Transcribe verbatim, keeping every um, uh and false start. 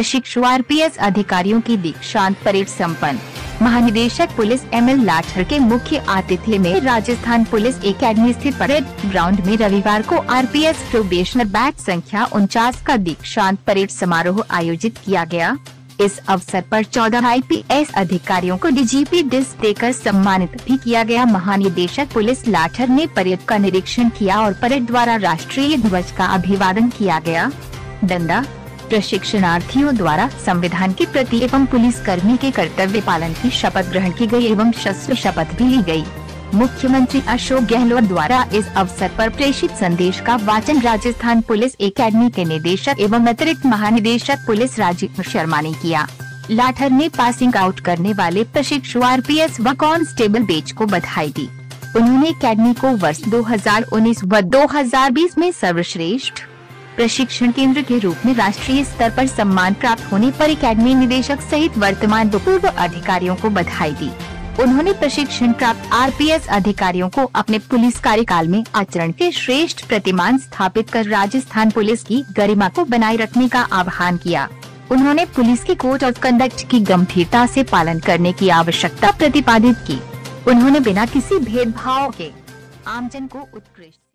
प्रशिक्षु आरपीएस अधिकारियों की दीक्षांत परेड संपन्न। महानिदेशक पुलिस एम एल लाठर के मुख्य आतिथ्य में राजस्थान पुलिस एकेडमी स्थित परेड ग्राउंड में रविवार को आरपीएस प्रोबेशनर बैच संख्या उनचास का दीक्षांत परेड समारोह आयोजित किया गया। इस अवसर पर चौदह आईपीएस अधिकारियों को डीजीपी डिस्क देकर सम्मानित भी किया गया। महानिदेशक पुलिस लाठर ने परेड का निरीक्षण किया और परेड द्वारा राष्ट्रीय ध्वज का अभिवादन किया गया। डंडा प्रशिक्षणार्थियों द्वारा संविधान के प्रति एवं पुलिस कर्मी के कर्तव्य पालन की शपथ ग्रहण की गई एवं शस्त्र शपथ भी ली गई। मुख्यमंत्री अशोक गहलोत द्वारा इस अवसर पर प्रेषित संदेश का वाचन राजस्थान पुलिस एकेडमी के निदेशक एवं अतिरिक्त महानिदेशक पुलिस राजीव शर्मा ने किया। लाठर ने पासिंग आउट करने वाले प्रशिक्षु आरपीएस व कांस्टेबल बैच को बधाई दी। उन्होंने एकेडमी को वर्ष दो हज़ार उन्नीस व दो हज़ार बीस में सर्वश्रेष्ठ प्रशिक्षण केंद्र के रूप में राष्ट्रीय स्तर पर सम्मान प्राप्त होने पर एकेडमी निदेशक सहित वर्तमान व पूर्व अधिकारियों को बधाई दी। उन्होंने प्रशिक्षण प्राप्त आरपीएस अधिकारियों को अपने पुलिस कार्यकाल में आचरण के श्रेष्ठ प्रतिमान स्थापित कर राजस्थान पुलिस की गरिमा को बनाए रखने का आह्वान किया। उन्होंने पुलिस के कोड ऑफ कंडक्ट की गंभीरता से पालन करने की आवश्यकता प्रतिपादित की। उन्होंने बिना किसी भेदभाव के आमजन को उत्कृष्ट